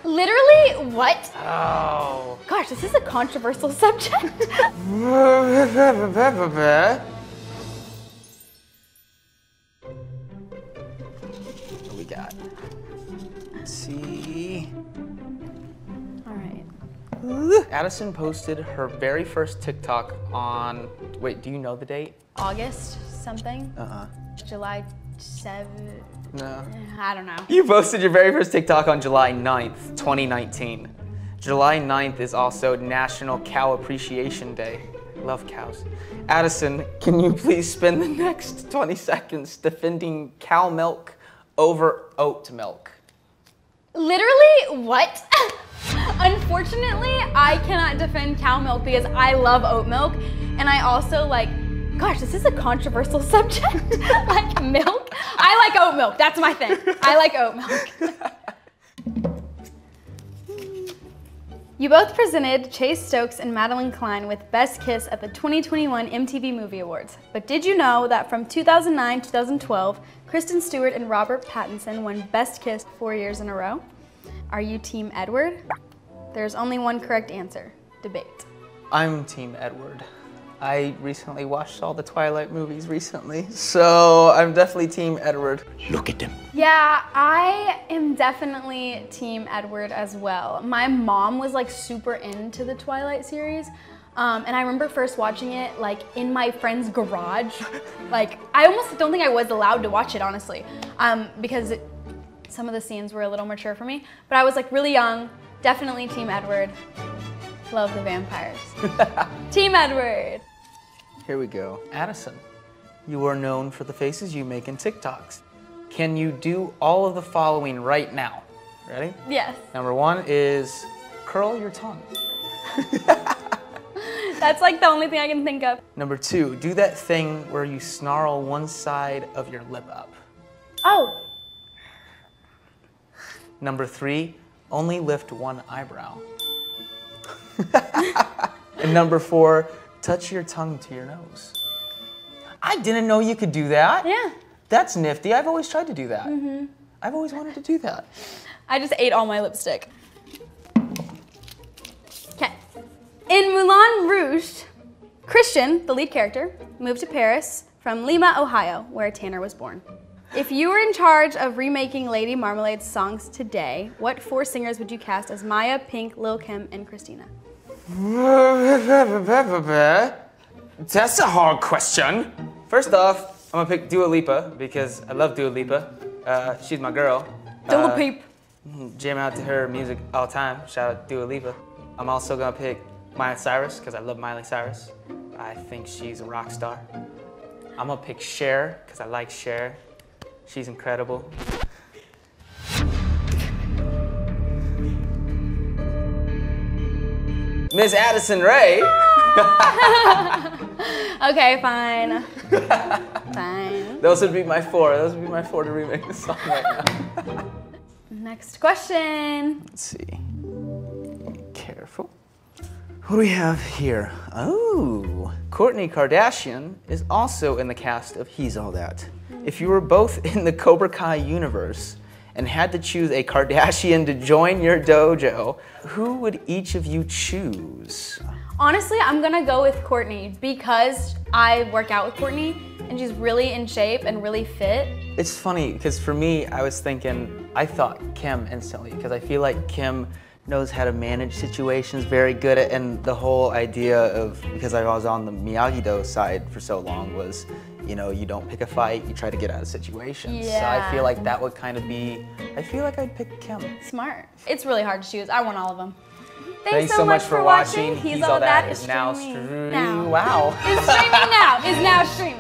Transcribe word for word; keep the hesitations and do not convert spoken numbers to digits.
Literally, what? Oh. Gosh, this is a controversial subject. What do we got? Let's see. All right. Addison posted her very first TikTok on, wait, do you know the date? August something? Uh-uh. July seventh? No. I don't know. You posted your very first TikTok on July ninth, twenty nineteen. July ninth is also National Cow Appreciation Day. Love cows. Addison, can you please spend the next twenty seconds defending cow milk over oat milk? Literally, what? Unfortunately, I cannot defend cow milk because I love oat milk, and I also like, gosh, this is a controversial subject. Like milk. I like oat milk, that's my thing. I like oat milk. You both presented Chase Stokes and Madeline Klein with Best Kiss at the twenty twenty-one M T V Movie Awards. But did you know that from two thousand nine to two thousand twelve, Kristen Stewart and Robert Pattinson won Best Kiss four years in a row? Are you Team Edward? There's only one correct answer. Debate. I'm Team Edward. I recently watched all the Twilight movies recently, so I'm definitely Team Edward. Look at them. Yeah, I am definitely Team Edward as well. My mom was like super into the Twilight series, um, and I remember first watching it like in my friend's garage. Like, I almost don't think I was allowed to watch it, honestly, um, because it, some of the scenes were a little mature for me, but I was like really young. Definitely Team Edward. Love the vampires. Team Edward. Here we go. Addison, you are known for the faces you make in TikToks. Can you do all of the following right now? Ready? Yes. Number one is curl your tongue. That's like the only thing I can think of. Number two, do that thing where you snarl one side of your lip up. Oh. Number three, only lift one eyebrow. And number four, touch your tongue to your nose. I didn't know you could do that. Yeah. That's nifty. I've always tried to do that. Mm-hmm. I've always wanted to do that. I just ate all my lipstick. Okay. In Moulin Rouge, Christian, the lead character, moved to Paris from Lima, Ohio, where Tanner was born. If you were in charge of remaking Lady Marmalade's songs today, what four singers would you cast as Maya, Pink, Lil' Kim, and Christina? That's a hard question. First off, I'm gonna pick Dua Lipa because I love Dua Lipa. Uh, she's my girl. Dua uh, Peep. Jam out to her music all the time. Shout out Dua Lipa. I'm also gonna pick Miley Cyrus because I love Miley Cyrus. I think she's a rock star. I'm gonna pick Cher because I like Cher. She's incredible. Miss Addison Rae. Okay, fine. Fine. Those would be my four. Those would be my four to remake the song right now. Next question. Let's see. Careful. What do we have here? Oh, Kourtney Kardashian is also in the cast of He's All That. If you were both in the Cobra Kai universe and had to choose a Kardashian to join your dojo, who would each of you choose? Honestly, I'm gonna go with Kourtney because I work out with Kourtney and she's really in shape and really fit. It's funny because for me, I was thinking, I thought Kim instantly because I feel like Kim knows how to manage situations, very good at, and the whole idea of, because I was on the Miyagi-Do side for so long, was, you know, you don't pick a fight, you try to get out of situations. Yeah. So I feel like that would kind of be, I feel like I'd pick Kim. Smart. It's really hard to choose. I want all of them. Thanks, Thanks so much for watching. He's All That is now streaming now. Wow. Is streaming now. Is now streaming.